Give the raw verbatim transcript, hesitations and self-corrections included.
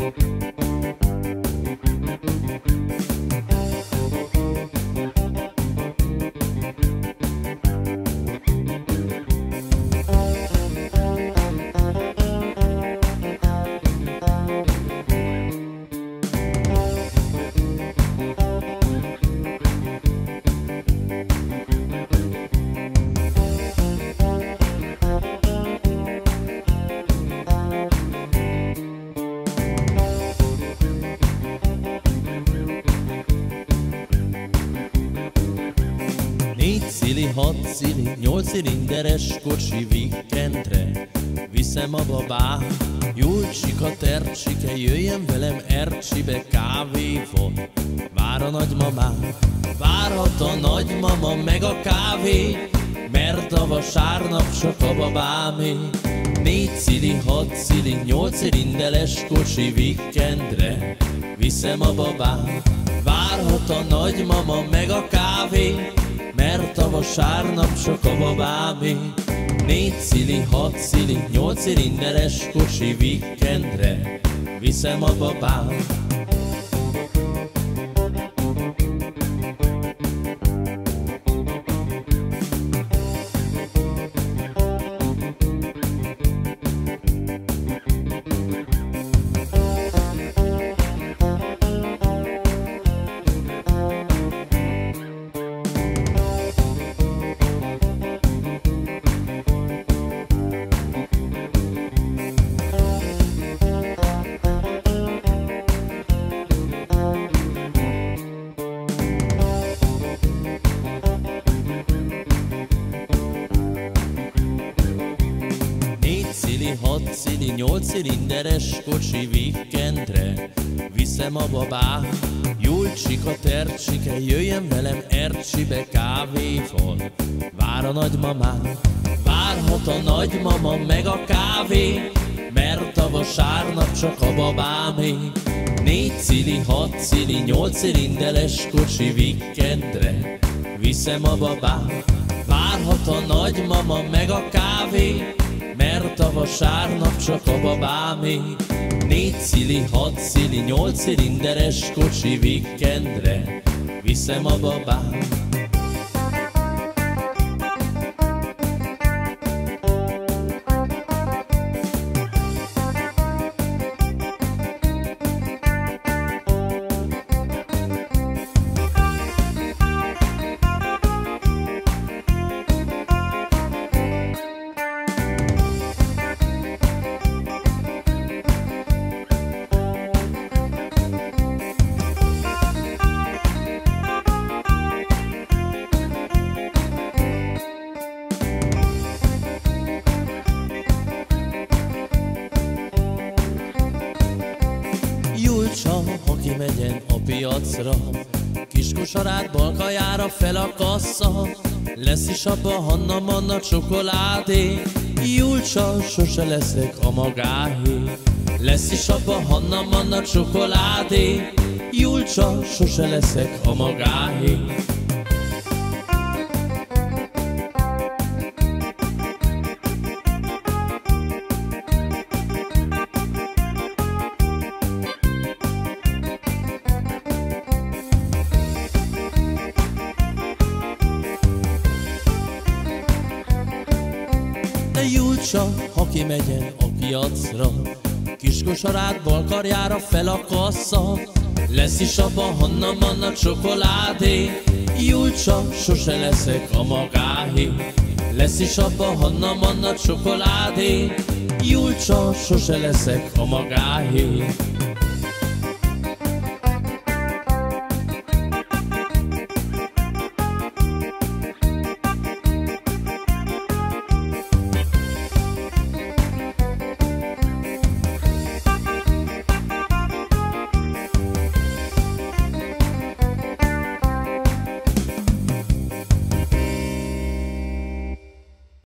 Négy szili, hat szili, nyolc cilinderes kocsi vikendre viszem a babát. Julcsika, tercsike, jöjjön velem Ercsibe kávéval, vár a nagymamám. Várhat a nagymama meg a kávé, mert a vasárnap csak a babámé. Négy szili, hat szili, nyolc cilinderes kocsi vikendre viszem a babát. Várhat a nagymama meg a kávé, mert a vasárnap csak a babámé. Négy szili, hat szili, nyolc cilinderes kocsi vikendre viszem a babám. Hat szili, nyolc cilinderes kocsi vikendre viszem a babát. Julcsika, tercsike, jöjjön velem Ercsibe kávéval, vár a nagymamám. Várhat a nagymama meg a kávé, mert a vasárnap csak a babámé. Négy szili, hat szili, nyolc cilinderes kocsi vikendre viszem a babát. Várhat a nagymama meg a kávé, mert a vasárnap csak a babámé. Négy szili, hat szili, nyolc cilinderes kocsi vikendre viszem a babám. Julcsa, ha kimegyen a piacra, kis kosarát balkajára fel a kassa, lesz is abba Hanna-Manna csokoládé. Julcsa, sose leszek a magáé, lesz is abba Hanna-Manna csokoládé. Julcsa, sose leszek a magáé. De Julcsa, ha kimegyen a piacra, kis kosarát balkarjára fel a kassa, lesz is abba Hanna-Manna csokoládé. Julcsa, sose leszek a magáé, lesz is abba Hanna-Manna csokoládé. Julcsa, sose leszek a magáé.